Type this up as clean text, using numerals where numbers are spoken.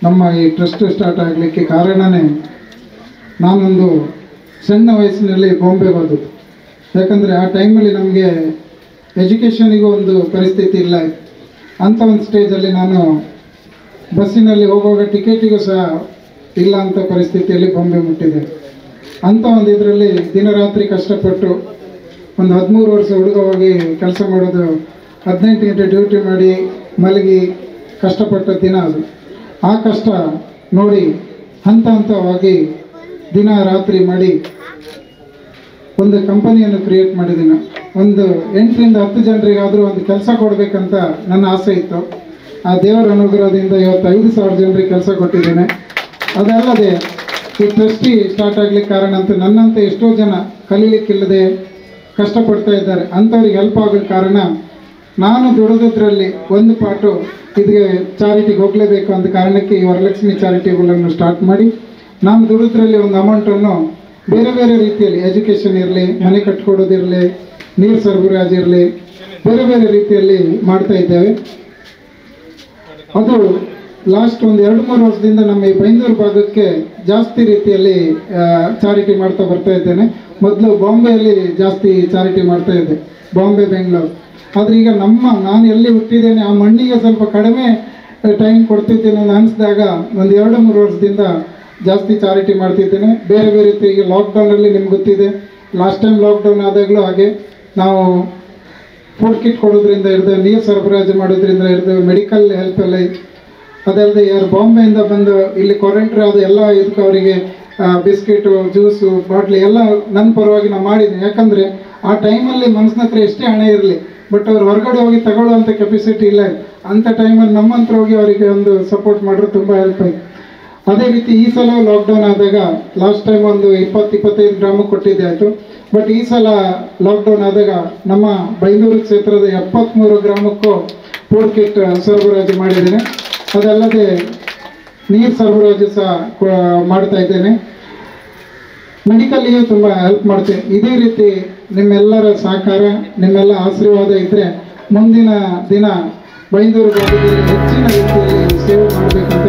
ನಮ್ಮ ಈ trust start ಆಗಲಿಕ್ಕೆ ಕಾರಣವೇ ನಾನೊಂದು ಸಣ್ಣ ವಯಸ್ಸಿನಲ್ಲಿ ಬಾಂಬೆಗೆ ಹೋದದ್ದು. ಯಾಕಂದರೆ ಆ ಟೈಮಲ್ಲಿ ನಮಗೆ ಎಜುಕೇಷನಿಗೂ ಒಂದು ಪರಿಸ್ಥಿತಿ ಇಲ್ಲ. ಅಂಥ ಒಂದು ಸ್ಟೇಜಲ್ಲಿ ನಾನು ಬಸ್ಸಿನಲ್ಲಿ ಹೋಗುವಾಗ ಟಿಕೆಟಿಗೂ ಸಹ ಇಲ್ಲ ಅಂಥ ಪರಿಸ್ಥಿತಿಯಲ್ಲಿ ಬಾಂಬೆ ಮುಟ್ಟಿದೆ. ಅಂಥ ಒಂದು ಇದರಲ್ಲಿ ದಿನರಾತ್ರಿ ಕಷ್ಟಪಟ್ಟು ಒಂದು 13 ವರ್ಷ ಹುಡುಗವಾಗಿ ಕೆಲಸ ಮಾಡೋದು, 18 ಗಂಟೆ ಡ್ಯೂಟಿ ಮಾಡಿ ಮಲಗಿ ಕಷ್ಟಪಟ್ಟ ದಿನ ಅದು. ಆ ಕಷ್ಟ ನೋಡಿ ಹಂತ ಹಂತವಾಗಿ ದಿನ ರಾತ್ರಿ ಮಾಡಿ ಒಂದು ಕಂಪನಿಯನ್ನು ಕ್ರಿಯೇಟ್ ಮಾಡಿದ್ದೀನಿ. ಒಂದು 8 ರಿಂದ 10 ಜನರಿಗಾದರೂ ಒಂದು ಕೆಲಸ ಕೊಡಬೇಕಂತ ನನ್ನ ಆಸೆ ಇತ್ತು. ಆ ದೇವರ ಅನುಗ್ರಹದಿಂದ ಇವತ್ತು 5,000 ಜನರಿಗೆ ಕೆಲಸ ಕೊಟ್ಟಿದ್ದೇನೆ. ಅದಲ್ಲದೆ ಈ ಟ್ರಸ್ಟಿ ಸ್ಟಾರ್ಟ್ ಆಗಲಿಕ್ಕೆ ಕಾರಣ ಅಂತ ನನ್ನಂತೆ ಎಷ್ಟೋ ಜನ ಕಲೀಲಿಕ್ಕಿಲ್ಲದೆ ಕಷ್ಟಪಡ್ತಾ ಇದ್ದಾರೆ. ಅಂಥವ್ರಿಗೆ ಹೆಲ್ಪ್ ಆಗಲಿಕ್ಕೆ ಕಾರಣ ನಾನು ದುಡಿದ್ರಲ್ಲಿ ಒಂದು ಪಾಟು ಇದಕ್ಕೆ ಚಾರಿಟಿಗೆ ಹೋಗಲೇಬೇಕು ಅಂತ ಕಾರಣಕ್ಕೆ ಈ ವರಲಕ್ಷ್ಮಿ ಚಾರಿಟಿಗಳನ್ನು ಸ್ಟಾರ್ಟ್ ಮಾಡಿ ನಾನು ದುಡಿದ್ರಲ್ಲಿ ಒಂದು ಅಮೌಂಟನ್ನು ಬೇರೆ ಬೇರೆ ರೀತಿಯಲ್ಲಿ ಎಜುಕೇಷನ್ ಇರಲಿ, ಮನೆ ಕಟ್ಕೊಡೋದಿರಲಿ, ನೀರು ಸರಬರಾಜು ಇರಲಿ, ಬೇರೆ ಬೇರೆ ರೀತಿಯಲ್ಲಿ ಮಾಡ್ತಾ ಇದ್ದೇವೆ. ಅದು ಲಾಸ್ಟ್ ಒಂದು 2-3 ವರ್ಷದಿಂದ ನಮ್ಮ ಈ ಬೈಂದೂರು ಭಾಗಕ್ಕೆ ಜಾಸ್ತಿ ರೀತಿಯಲ್ಲಿ ಚಾರಿಟಿ ಮಾಡ್ತಾ ಬರ್ತಾ ಇದ್ದೇನೆ. ಮೊದಲು ಬಾಂಬೆಯಲ್ಲಿ ಜಾಸ್ತಿ ಚಾರಿಟಿ ಮಾಡ್ತಾ ಇದ್ದೆ, ಬಾಂಬೆ, ಬೆಂಗಳೂರು. ಆದರೆ ಈಗ ನಾನು ಎಲ್ಲಿ ಹುಟ್ಟಿದ್ದೇನೆ ಆ ಮಣ್ಣಿಗೆ ಸ್ವಲ್ಪ ಕಡಿಮೆ ಟೈಮ್ ಕೊಡ್ತಿದ್ದೇನೆ ಅಂತ ಅನಿಸಿದಾಗ ಒಂದು 2-3 ವರ್ಷದಿಂದ ಜಾಸ್ತಿ ಚಾರಿಟಿ ಮಾಡ್ತಿದ್ದೇನೆ. ಬೇರೆ ಬೇರೆ ರೀತಿ ಈಗ ಲಾಕ್ಡೌನಲ್ಲಿ ನಿಮ್ಗೆ ಗೊತ್ತಿದೆ, ಲಾಸ್ಟ್ ಟೈಮ್ ಲಾಕ್ಡೌನ್ ಆದಾಗಲೂ ಹಾಗೆ ನಾವು ಫುಡ್ ಕಿಟ್ ಕೊಡೋದ್ರಿಂದ ಹಿಡಿದು, ನೀರು ಸರಬರಾಜು ಮಾಡೋದ್ರಿಂದ ಹಿಡಿದು, ಮೆಡಿಕಲ್ ಹೆಲ್ಪ್ ಎಲ್ಲ ಇತ್ತು. ಅದಲ್ಲದೆ ಯಾರು ಬಾಂಬೆಯಿಂದ ಬಂದು ಇಲ್ಲಿ ಕ್ವಾರಂಟೈನ್ ಆದ ಎಲ್ಲ ಇದಕ್ಕೆ ಅವರಿಗೆ ಬಿಸ್ಕೆಟು, ಜ್ಯೂಸು, ಬಾಟ್ಲಿ ಎಲ್ಲ ನನ್ನ ಪರವಾಗಿ ನಾವು ಮಾಡಿದ್ದೀನಿ. ಯಾಕಂದರೆ ಆ ಟೈಮಲ್ಲಿ ಮನಸ್ಸಿನ ಹತ್ರ ಎಷ್ಟೇ ಹಣ ಇರಲಿ, ಬಟ್ ಅವ್ರು ಹೊರಗಡೆ ಹೋಗಿ ತಗೊಳ್ಳುವಂಥ ಕೆಪಾಸಿಟಿ ಇಲ್ಲ. ಅಂಥ ಟೈಮಲ್ಲಿ ನಮ್ಮ ಹತ್ರ ಹೋಗಿ ಅವರಿಗೆ ಒಂದು ಸಪೋರ್ಟ್ ಮಾಡಿದ್ರೆ ತುಂಬ ಹೆಲ್ಪ್ ಆಯಿತು. ಅದೇ ರೀತಿ ಈ ಸಲ ಲಾಕ್ಡೌನ್ ಆದಾಗ ಲಾಸ್ಟ್ ಟೈಮ್ ಒಂದು 20-25 ಗ್ರಾಮಕ್ಕೆ ಕೊಟ್ಟಿದ್ದೆ ಆಯಿತು. ಬಟ್ ಈ ಸಲ ಲಾಕ್ಡೌನ್ ಆದಾಗ ನಮ್ಮ ಬೈಂದೂರು ಕ್ಷೇತ್ರದ 73 ಗ್ರಾಮಕ್ಕೂ ಫುಡ್ ಕಿಟ್ ಸರಬರಾಜು ಮಾಡಿದ್ದೇನೆ. ಅದಲ್ಲದೆ ನೀರು ಸರಬರಾಜು ಸಹ ಮಾಡ್ತಾ ಇದ್ದೇನೆ. ಮೆಡಿಕಲ್ಲಿಯೂ ತುಂಬ ಹೆಲ್ಪ್ ಮಾಡ್ತೇನೆ. ಇದೇ ರೀತಿ ನಿಮ್ಮೆಲ್ಲರ ಸಹಕಾರ, ನಿಮ್ಮೆಲ್ಲ ಆಶೀರ್ವಾದ ಇದ್ದರೆ ಮುಂದಿನ ದಿನ ಬೈಂದೂರು ಭಾಗದಲ್ಲಿ ಹೆಚ್ಚಿನ ರೀತಿಯಲ್ಲಿ ಸೇವೆ ಮಾಡಬೇಕು.